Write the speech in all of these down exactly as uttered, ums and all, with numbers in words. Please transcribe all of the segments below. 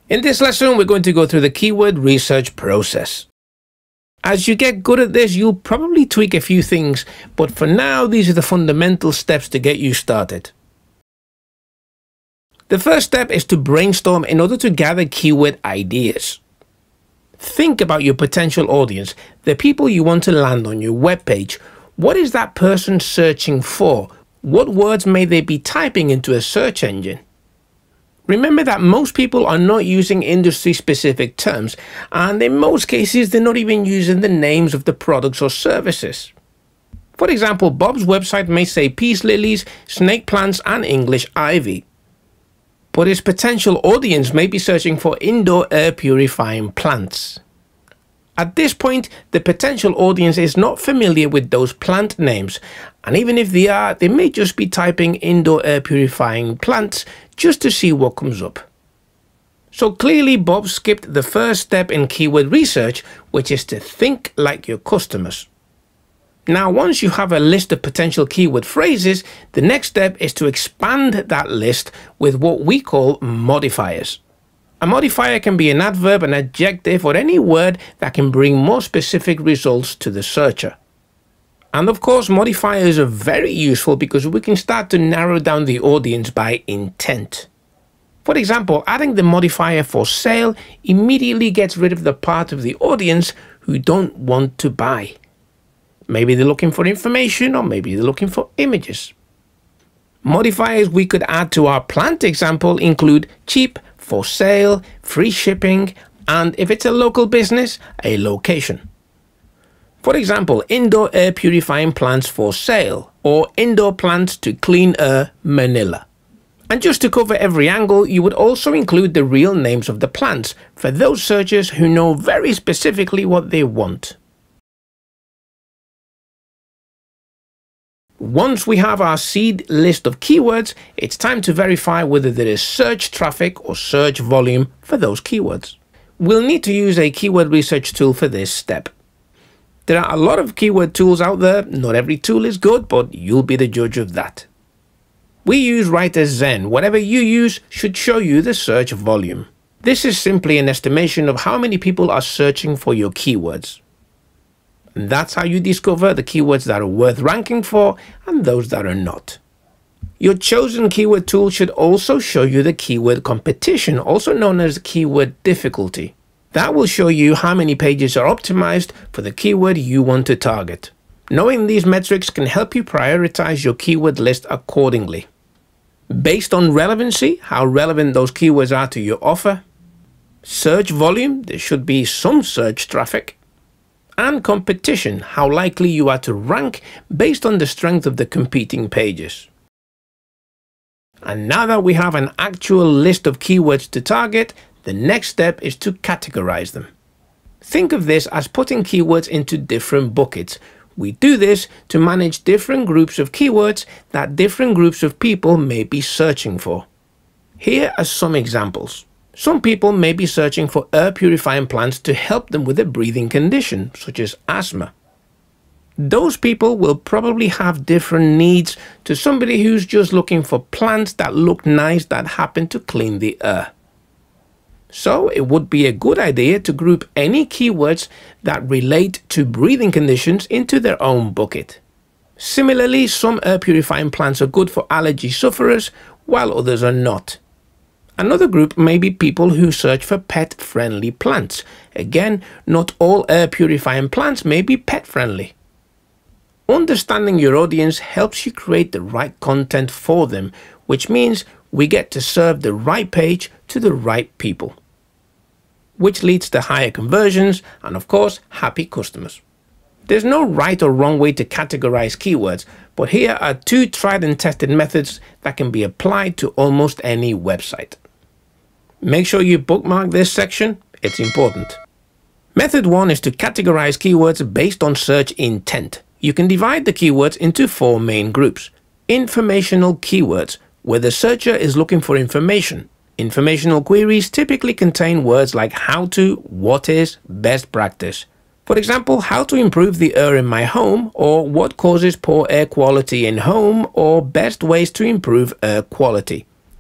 In this lesson, we're going to go through the keyword research process. As you get good at this, you'll probably tweak a few things, but for now, these are the fundamental steps to get you started. The first step is to brainstorm in order to gather keyword ideas. Think about your potential audience, the people you want to land on your webpage. What is that person searching for? What words may they be typing into a search engine? Remember that most people are not using industry-specific terms, and in most cases, they're not even using the names of the products or services. For example, Bob's website may say peace lilies, snake plants, and English ivy. But his potential audience may be searching for indoor air purifying plants. At this point, the potential audience is not familiar with those plant names, and even if they are, they may just be typing indoor air purifying plants just to see what comes up. So clearly, Bob skipped the first step in keyword research, which is to think like your customers. Now, once you have a list of potential keyword phrases, the next step is to expand that list with what we call modifiers. A modifier can be an adverb, an adjective, or any word that can bring more specific results to the searcher. And of course, modifiers are very useful because we can start to narrow down the audience by intent. For example, adding the modifier for sale immediately gets rid of the part of the audience who don't want to buy. Maybe they're looking for information, or maybe they're looking for images. Modifiers we could add to our plant example include cheap, for sale, free shipping, and if it's a local business, a location. For example, indoor air purifying plants for sale, or indoor plants to clean air, Manila. And just to cover every angle, you would also include the real names of the plants for those searchers who know very specifically what they want. Once we have our seed list of keywords, it's time to verify whether there is search traffic or search volume for those keywords. We'll need to use a keyword research tool for this step. There are a lot of keyword tools out there. Not every tool is good, but you'll be the judge of that. We use WriterZen. Whatever you use should show you the search volume. This is simply an estimation of how many people are searching for your keywords. And that's how you discover the keywords that are worth ranking for and those that are not. Your chosen keyword tool should also show you the keyword competition, also known as keyword difficulty. That will show you how many pages are optimized for the keyword you want to target. Knowing these metrics can help you prioritize your keyword list accordingly. Based on relevancy, how relevant those keywords are to your offer. Search volume, there should be some search traffic. And competition, how likely you are to rank based on the strength of the competing pages. And now that we have an actual list of keywords to target, the next step is to categorize them. Think of this as putting keywords into different buckets. We do this to manage different groups of keywords that different groups of people may be searching for. Here are some examples. Some people may be searching for air purifying plants to help them with a breathing condition, such as asthma. Those people will probably have different needs to somebody who's just looking for plants that look nice that happen to clean the air. So it would be a good idea to group any keywords that relate to breathing conditions into their own bucket. Similarly, some air purifying plants are good for allergy sufferers, while others are not. Another group may be people who search for pet-friendly plants. Again, not all air purifying plants may be pet-friendly. Understanding your audience helps you create the right content for them, which means we get to serve the right page to the right people, which leads to higher conversions and, of course, happy customers. There's no right or wrong way to categorize keywords, but here are two tried and tested methods that can be applied to almost any website. Make sure you bookmark this section, it's important. Method one is to categorize keywords based on search intent. You can divide the keywords into four main groups. Informational keywords, where the searcher is looking for information. Informational queries typically contain words like how to, what is, best practice. For example, how to improve the air in my home, or what causes poor air quality in home, or best ways to improve air quality.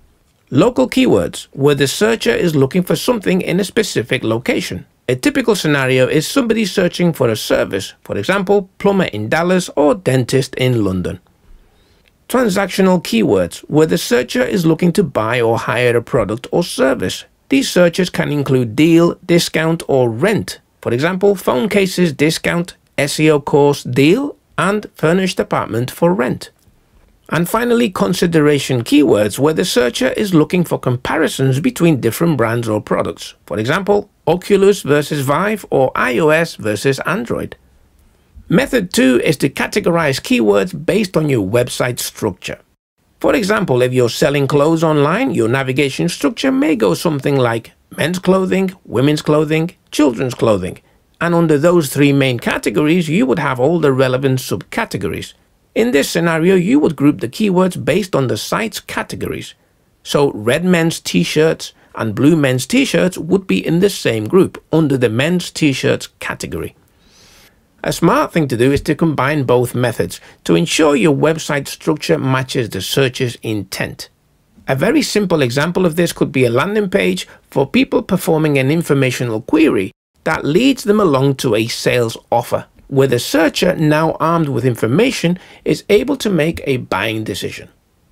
Local keywords, where the searcher is looking for something in a specific location. A typical scenario is somebody searching for a service, for example, plumber in Dallas or dentist in London. Transactional keywords, where the searcher is looking to buy or hire a product or service. These searches can include deal, discount, or rent. For example, phone cases discount, S E O course deal, and furnished apartment for rent. And finally, consideration keywords, where the searcher is looking for comparisons between different brands or products. For example, Oculus versus Vive or iOS versus Android. Method two is to categorize keywords based on your website structure. For example, if you're selling clothes online, your navigation structure may go something like men's clothing, women's clothing, children's clothing. And under those three main categories, you would have all the relevant subcategories. In this scenario, you would group the keywords based on the site's categories. So red men's t-shirts and blue men's t-shirts would be in the same group under the men's t-shirts category. A smart thing to do is to combine both methods to ensure your website structure matches the searcher's intent. A very simple example of this could be a landing page for people performing an informational query that leads them along to a sales offer, where the searcher, now armed with information, is able to make a buying decision.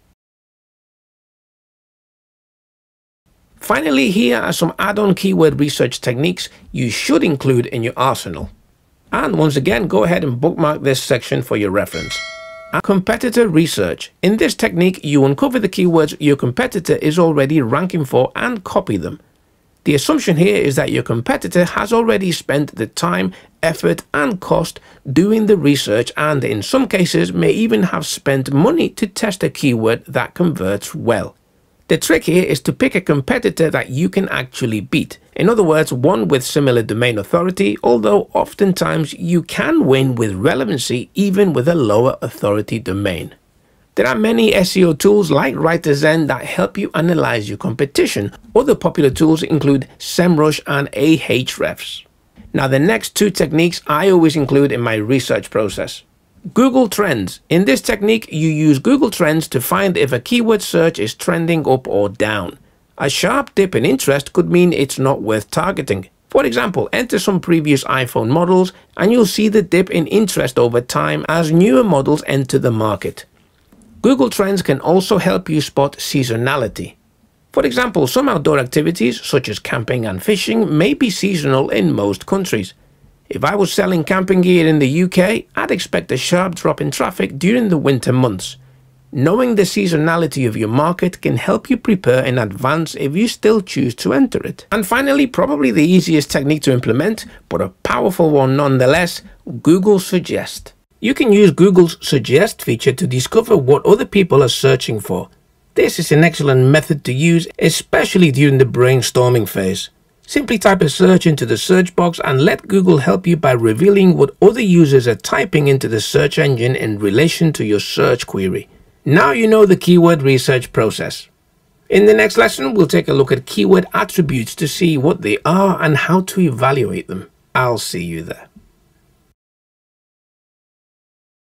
Finally, here are some add-on keyword research techniques you should include in your arsenal. And once again, go ahead and bookmark this section for your reference. Competitor research. In this technique, you uncover the keywords your competitor is already ranking for and copy them. The assumption here is that your competitor has already spent the time, effort, and cost doing the research, and in some cases may even have spent money to test a keyword that converts well. The trick here is to pick a competitor that you can actually beat. In other words, one with similar domain authority, although oftentimes you can win with relevancy even with a lower authority domain. There are many S E O tools like WriterZen that help you analyze your competition. Other popular tools include SEMrush and Ahrefs. Now, the next two techniques I always include in my research process. Google Trends. In this technique, you use Google Trends to find if a keyword search is trending up or down. A sharp dip in interest could mean it's not worth targeting. For example, enter some previous iPhone models and you'll see the dip in interest over time as newer models enter the market. Google Trends can also help you spot seasonality. For example, some outdoor activities such as camping and fishing may be seasonal in most countries. If I was selling camping gear in the U K, I'd expect a sharp drop in traffic during the winter months. Knowing the seasonality of your market can help you prepare in advance if you still choose to enter it. And finally, probably the easiest technique to implement, but a powerful one nonetheless, Google Suggest. You can use Google's Suggest feature to discover what other people are searching for. This is an excellent method to use, especially during the brainstorming phase. Simply type a search into the search box and let Google help you by revealing what other users are typing into the search engine in relation to your search query. Now you know the keyword research process. In the next lesson, we'll take a look at keyword attributes to see what they are and how to evaluate them. I'll see you there.